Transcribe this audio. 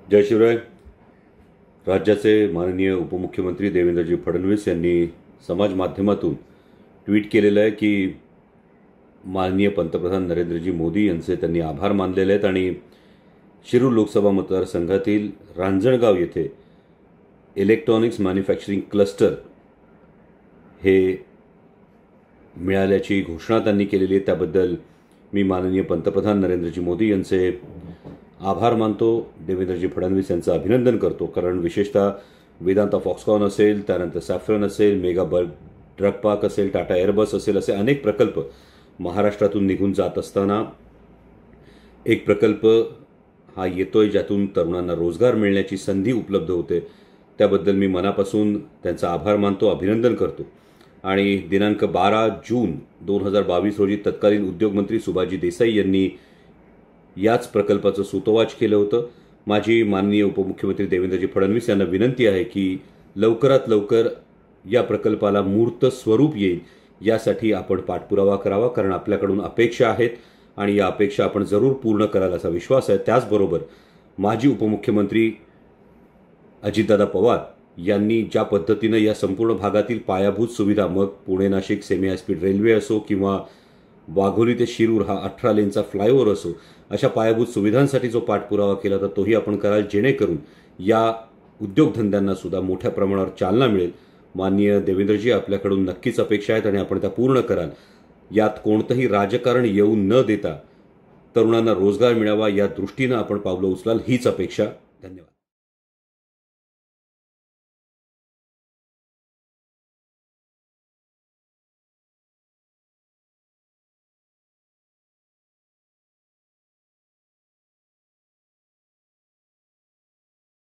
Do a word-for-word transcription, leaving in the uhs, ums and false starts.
जय शिवराय. राज्याचे माननीय उपमुख्यमंत्री देवेंद्रजी फडणवीस यांनी समाज माध्यमातून ट्विट केलेलं आहे की माननीय पंतप्रधान नरेंद्रजी मोदी यांचे त्यांनी आभार मानलेले आहेत आणि शिरूर लोकसभा मतदारसंघातील रांजणगाव येथे इलेक्ट्रॉनिक्स मॅन्युफॅक्चरिंग क्लस्टर हे मिळाल्याची घोषणा त्यांनी केलेली आहे. त्याबद्दल मी माननीय पंतप्रधान नरेंद्रजी मोदी यांचे आभार मानतो. देवेंद्रजी फडणवीस यांचं अभिनंदन करतो. कारण विशेषतः वेदांता फॉक्सकॉन असेल, त्यानंतर सॅफ्रन असेल, मेगा बल्क ड्रग पार्क असेल, टाटा एअरबस असेल, असे अनेक प्रकल्प महाराष्ट्रातून निघून जात असताना एक प्रकल्प हा येतोय ज्यातून तरुणांना रोजगार मिळण्याची संधी उपलब्ध होते. त्याबद्दल मी मनापासून त्यांचा आभार मानतो, अभिनंदन करतो. आणि दिनांक बारा जून दोन हजार बावीस रोजी तत्कालीन उद्योगमंत्री सुभाषजी देसाई यांनी याच प्रकल्पाचं सूतोवाच केलं होतं. माझी माननीय उपमुख्यमंत्री देवेंद्रजी फडणवीस यांना विनंती आहे की लवकरात लवकर या प्रकल्पाला मूर्त स्वरूप येईल यासाठी आपण पाठपुरावा करावा. कारण आपल्याकडून अपेक्षा आहेत आणि या अपेक्षा आपण जरूर पूर्ण कराल असा विश्वास आहे. त्याचबरोबर माजी उपमुख्यमंत्री अजितदादा पवार यांनी ज्या पद्धतीनं या संपूर्ण भागातील पायाभूत सुविधा, मग Pune Nashik semi high speed railway असो किंवा वाघोली ते शिरूर हा अठरा लेनचा फ्लायओव्हर असो, अशा पायाभूत सुविधांसाठी जो पाठपुरावा केला तर तोही आपण कराल, जेणेकरून या उद्योगधंद्यांना सुद्धा मोठ्या प्रमाणावर चालना मिळेल. माननीय देवेंद्रजी, आपल्याकडून नक्कीच अपेक्षा आहेत आणि आपण त्या पूर्ण कराल. यात कोणतंही राजकारण येऊ न देता तरुणांना रोजगार मिळावा या दृष्टीनं आपण पावलं उचलाल हीच अपेक्षा. धन्यवाद.